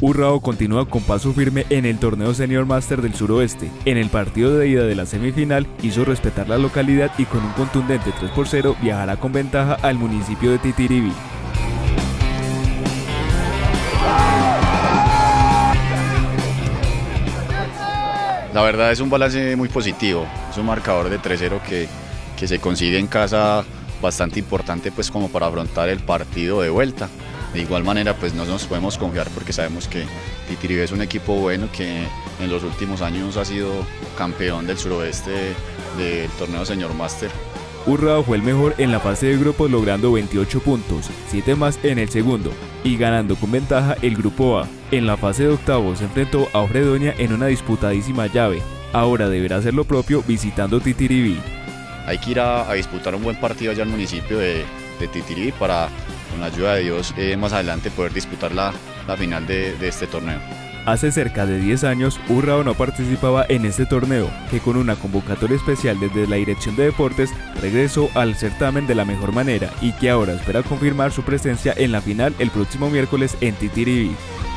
Urrao continúa con paso firme en el torneo Senior Master del Suroeste. En el partido de ida de la semifinal hizo respetar la localidad y con un contundente 3-0 viajará con ventaja al municipio de Titiribí. La verdad es un balance muy positivo, es un marcador de 3-0 que se consigue en casa bastante importante pues como para afrontar el partido de vuelta. De igual manera pues no nos podemos confiar porque sabemos que Titiribí es un equipo bueno que en los últimos años ha sido campeón del suroeste del torneo Senior Master. Urrao fue el mejor en la fase de grupos logrando 28 puntos, 7 más en el segundo, y ganando con ventaja el grupo A. En la fase de octavos se enfrentó a Ofredonia en una disputadísima llave. Ahora deberá hacer lo propio visitando Titiribí. Hay que ir a disputar un buen partido allá al municipio de Titiribí para, con la ayuda de Dios, más adelante poder disputar la final de este torneo. Hace cerca de 10 años, Urrao no participaba en este torneo, que con una convocatoria especial desde la Dirección de Deportes regresó al certamen de la mejor manera y que ahora espera confirmar su presencia en la final el próximo miércoles en Titiribí.